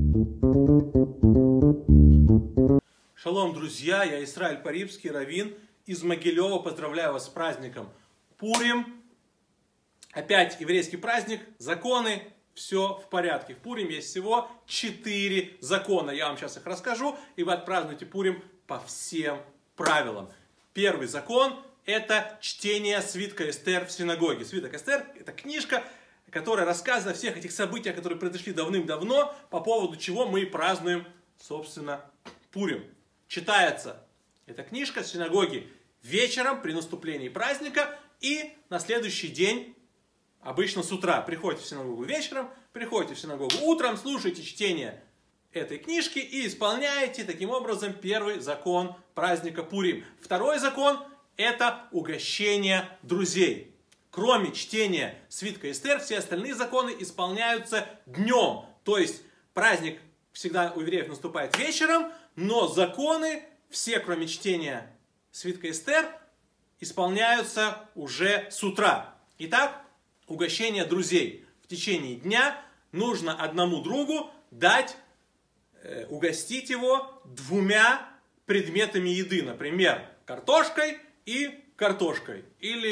Шалом, друзья, я Исраиль Парибский, раввин из Могилева. Поздравляю вас с праздником Пурим. Опять еврейский праздник, законы, все в порядке. В Пурим есть всего 4 закона. Я вам сейчас их расскажу, и вы отпразднуете Пурим по всем правилам. Первый закон – это чтение свитка Эстер в синагоге. Свиток Эстер – это книжка, которая рассказывает о всех этих событиях, которые произошли давным-давно, по поводу чего мы празднуем, собственно, Пурим. Читается эта книжка в синагоге вечером при наступлении праздника и на следующий день, обычно с утра. Приходите в синагогу вечером, приходите в синагогу утром, слушайте чтение этой книжки и исполняете таким образом первый закон праздника Пурим. Второй закон – это угощение друзей. Кроме чтения свитка Эстер, все остальные законы исполняются днем. То есть праздник всегда у евреев наступает вечером, но законы, все кроме чтения свитка Эстер, исполняются уже с утра. Итак, угощение друзей. В течение дня нужно одному другу дать, угостить его 2 предметами еды. Например, картошкой и картошкой.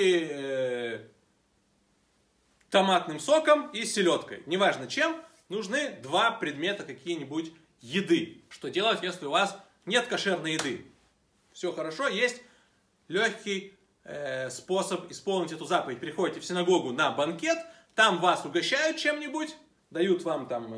Или томатным соком и селедкой. Неважно чем, нужны 2 предмета какие-нибудь еды. Что делать, если у вас нет кошерной еды? Все хорошо, есть легкий способ исполнить эту заповедь. Приходите в синагогу на банкет, там вас угощают чем-нибудь, дают вам там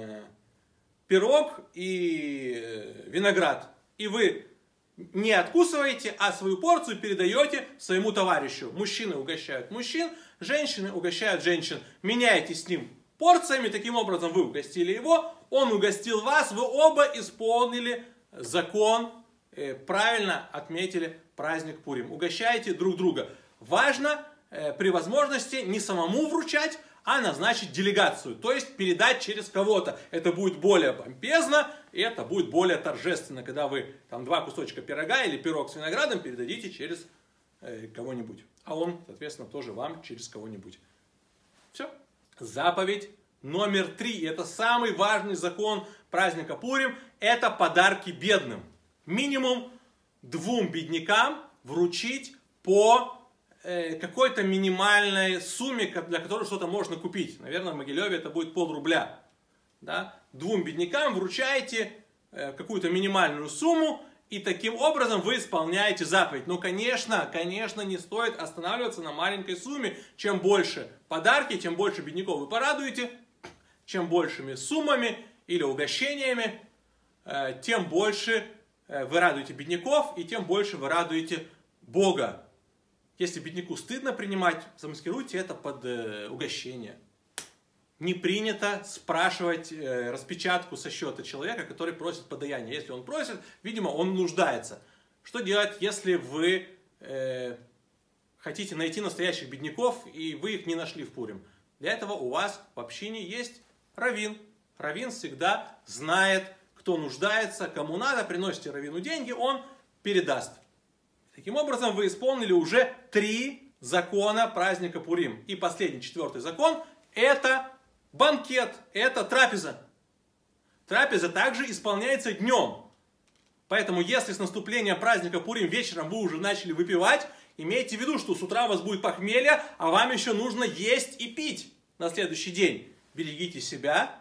пирог и виноград. И вы не откусываете, а свою порцию передаете своему товарищу. Мужчины угощают мужчин, женщины угощают женщин. Меняетесь с ним порциями, таким образом вы угостили его, он угостил вас, вы оба исполнили закон, правильно отметили праздник Пурим. Угощайте друг друга. Важно при возможности не самому вручать, а назначить делегацию, то есть передать через кого-то. Это будет более помпезно, и это будет более торжественно, когда вы там 2 кусочка пирога или пирог с виноградом передадите через кого-нибудь. А он, соответственно, тоже вам через кого-нибудь. Все. Заповедь номер 3. Это самый важный закон праздника Пурим. Это подарки бедным. Минимум 2 беднякам вручить по какой-то минимальной сумме, для которой что-то можно купить. Наверное, в Могилеве это будет пол-рубля. Да? 2 беднякам вручаете какую-то минимальную сумму, и таким образом вы исполняете заповедь. Но, конечно, не стоит останавливаться на маленькой сумме. Чем больше подарки, тем больше бедняков вы порадуете. Чем большими суммами или угощениями, тем больше вы радуете бедняков, и тем больше вы радуете Бога. Если бедняку стыдно принимать, замаскируйте это под угощение. Не принято спрашивать распечатку со счета человека, который просит подаяние. Если он просит, видимо, он нуждается. Что делать, если вы хотите найти настоящих бедняков, и вы их не нашли в Пурим? Для этого у вас в общине есть раввин. Раввин всегда знает, кто нуждается, кому надо, приносите раввину деньги, он передаст. Таким образом, вы исполнили уже 3 закона праздника Пурим. И последний, 4-й закон, это банкет, это трапеза. Трапеза также исполняется днем. Поэтому, если с наступлением праздника Пурим вечером вы уже начали выпивать, имейте в виду, что с утра у вас будет похмелье, а вам еще нужно есть и пить на следующий день. Берегите себя,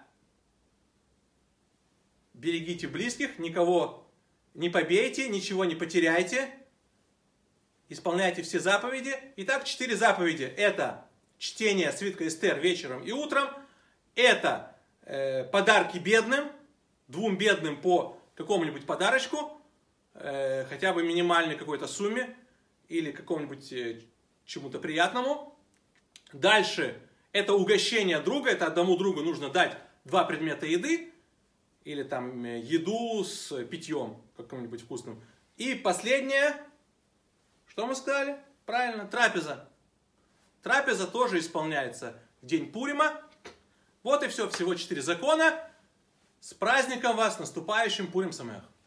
берегите близких, никого не побейте, ничего не потеряйте. Исполняйте все заповеди. Итак, 4 заповеди. Это чтение свитка Эстер вечером и утром. Это подарки бедным. 2 бедным по какому-нибудь подарочку. Хотя бы минимальной какой-то сумме. Или какому-нибудь чему-то приятному. Дальше это угощение друга. Это одному другу нужно дать 2 предмета еды. Или там еду с питьем каким-нибудь вкусным. И последнее... Что мы сказали? Правильно, трапеза. Трапеза тоже исполняется в день Пурима. Вот и все, всего 4 закона. С праздником вас, наступающим Пурим Самеах.